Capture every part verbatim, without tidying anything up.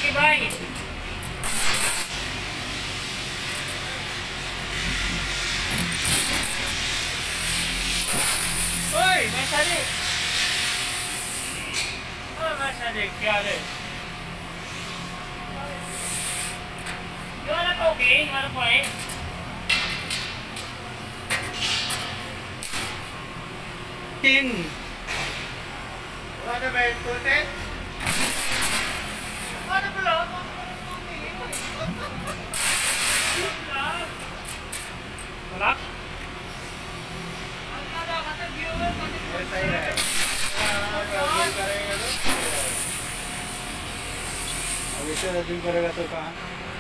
lagi baik. Oi, mas adik. Oh, mas adik, क्या है? Gimana kau okay? Gimana kau eh? Tin. Ada baik konten. Ada belum? Belak. ada kata viewer kan सही है करेंगे तो अब इसे रद्द करेगा तो कहाँ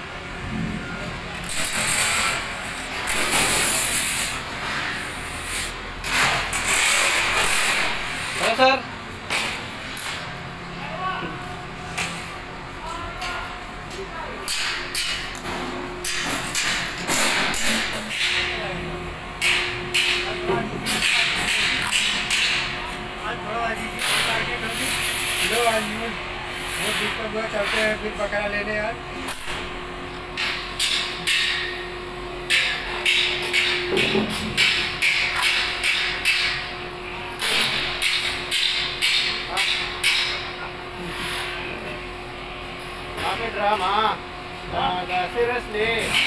हेलो सर वो दिक्कत हुआ चलते हैं फिर बकरा लेने यार drama seriously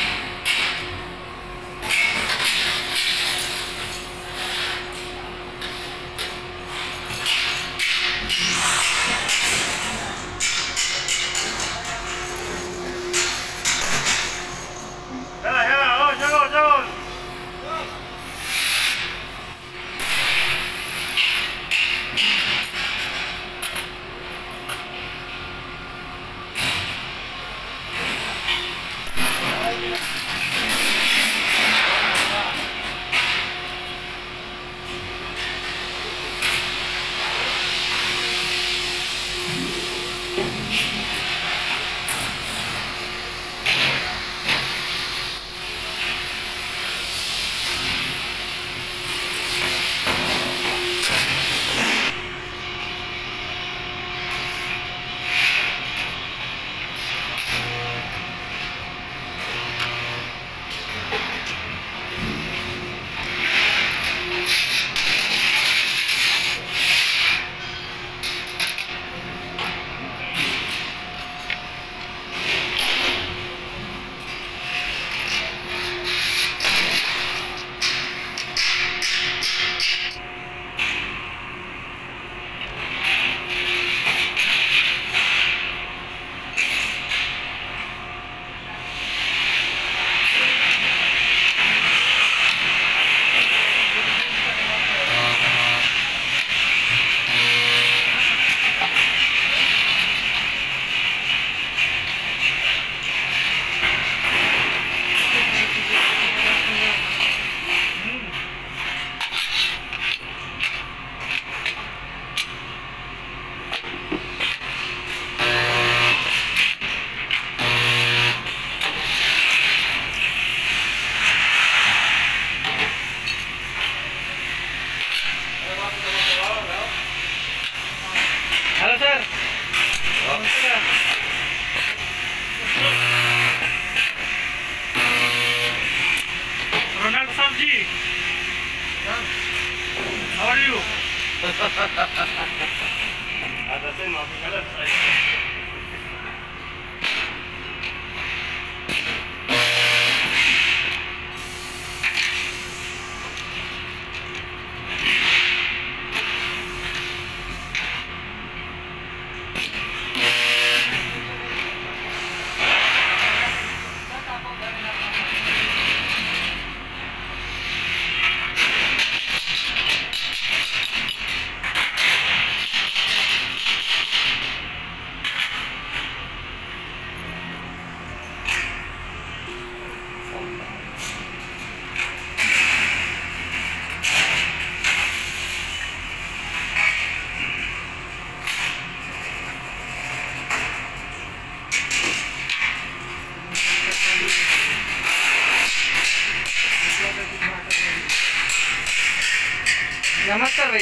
hello sir Ronaldo साहब ji how are you ada saya maaf kalau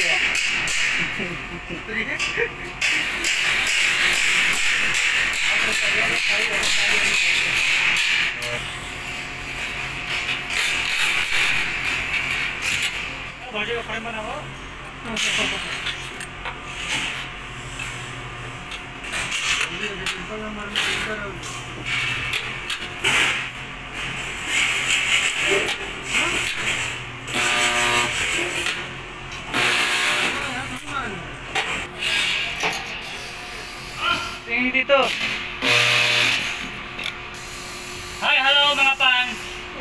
गया। भोजे का फ्रेम बनाओ। Tingin dito. Hi, hello mga fans.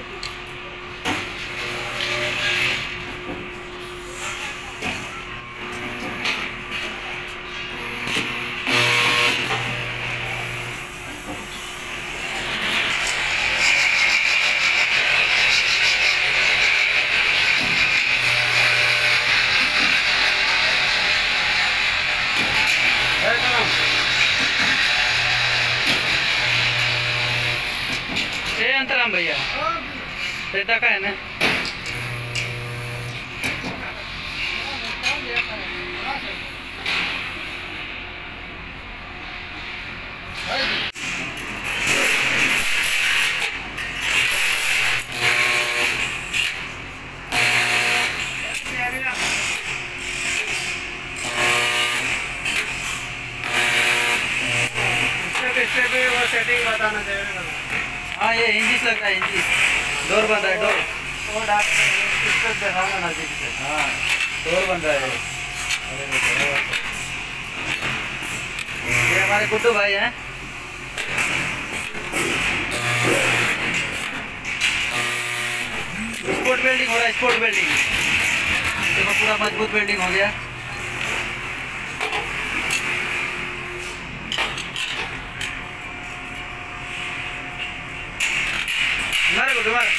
हे अंतराम भैया रहता का है ना। इससे भी वो सेटिंग बताना चाहिए। हाँ ये हिंजिस लग रहा है, हिंजिस डोर बन रहा है, डोर वो डाक इससे दिखाना नजदीक से। हाँ डोर बन रहा है। ये हमारे गुड्डू भाई हैं। स्पोर्ट वेल्डिंग हो रहा है, स्पोर्ट वेल्डिंग। देखो पूरा मजबूत वेल्डिंग हो गया। मारे गुड्डू मार।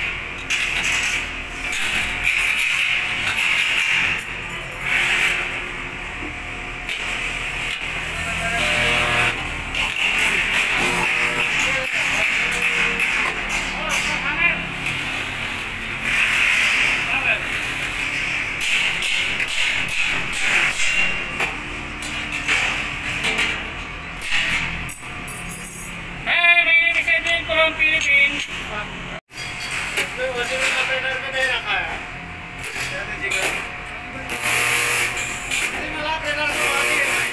Hey, ladies and gentlemen from Philippines. इसमें वजन ऑपरेटर में नहीं रखा है। जैसे जिगर। अरे मला ऑपरेटर को आती है भाई।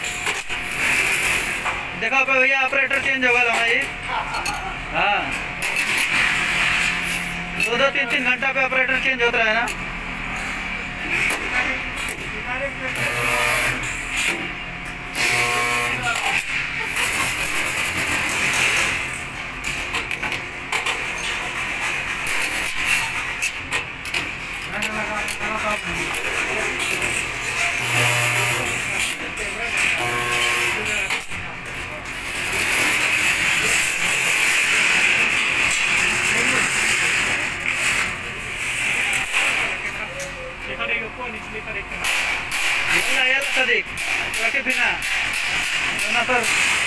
देखो पे भैया ऑपरेटर चेंज होगा हमारी। हाँ दो दो तीन तीन घंटा पे ऑपरेटर चेंज होता है ना। Lihat deh yuk, nih lihat deh. Yalla yalla Sadiq, रखे बिना वरना पर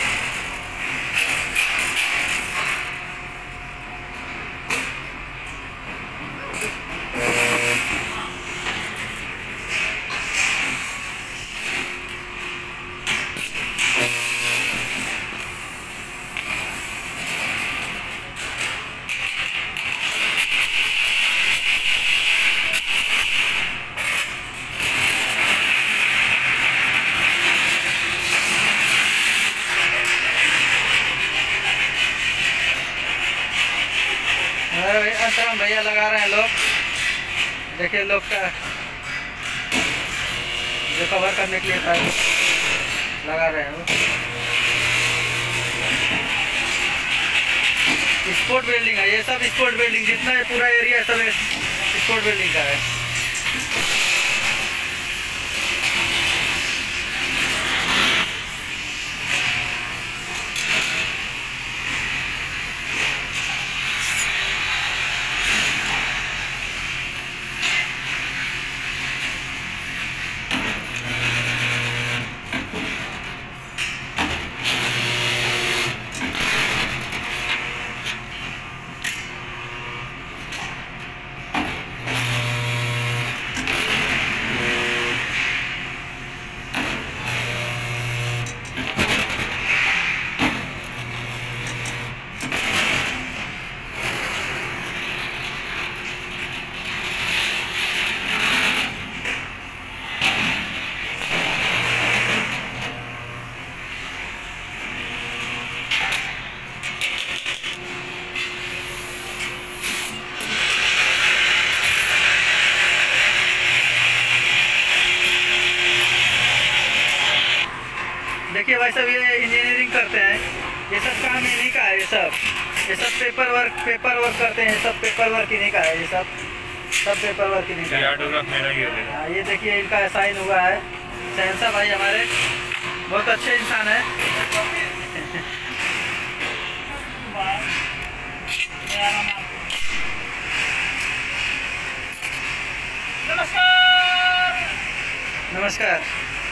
अरे अंतराम भैया लगा रहे हैं लोग। देखिए लोग का जो कवर करने के लिए था लगा रहे हैं वो। स्पोर्ट वेल्डिंग है ये सब, स्पोर्ट वेल्डिंग जितना है पूरा एरिया सब स्पोर्ट वेल्डिंग का है। देखिए भाई साहब, ये इंजीनियरिंग करते हैं, ये सब काम इन्हीं का है। ये सब ये सब पेपर वर्क पेपर वर्क करते हैं, ये सब पेपर वर्क इन्हीं का है। ये सब सब पेपर वर्क इन्हीं का है। हाँ, ये देखिए इनका साइन हुआ है। शहंशाह भाई हमारे बहुत अच्छे इंसान है। नमस्कार। नमस्कार।